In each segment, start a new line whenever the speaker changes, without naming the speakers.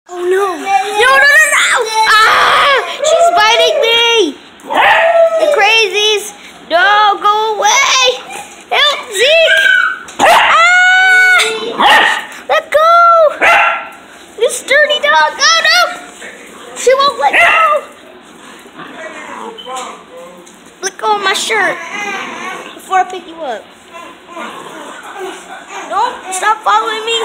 Oh no! No! Ah! She's biting me! The crazies! No, go away! Help, Zeke! Ah! Let go! This sturdy dog! Oh no! She won't let go! Let go of my shirt before I pick you up. Don't stop following me!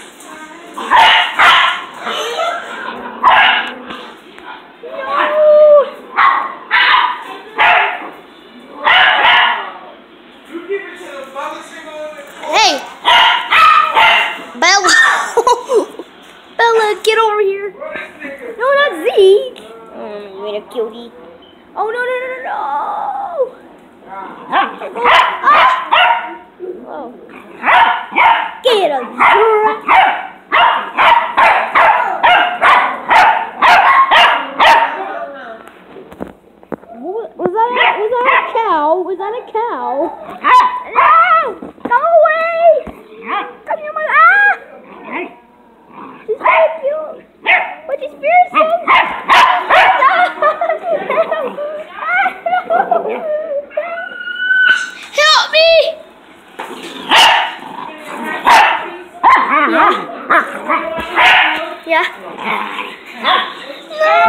Hey! Bella! Bella, get over here! No, not Zeke! You made a cutie. Oh, no! Oh. Get him! Was that a cow? Was that a cow? No! Go away! Come here, my She's so cute. But she's fearsome. Help me! Yeah. No!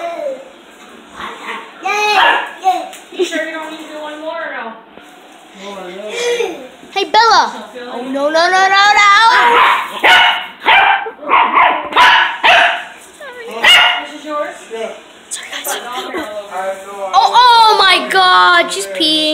You sure you don't need to do one more or no?
Hey, Bella! Oh, no!
This is yours?
Yeah.
Sorry, guys. Oh my God! She's peeing.